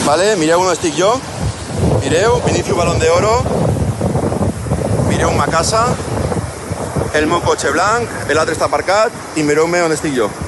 vale? Mireu on estic jo. Mireu, Vinicius Balón d'Oro. Mireu ma casa. El meu cotxe blanc, l'altre està aparcat i mireu-me on estic jo.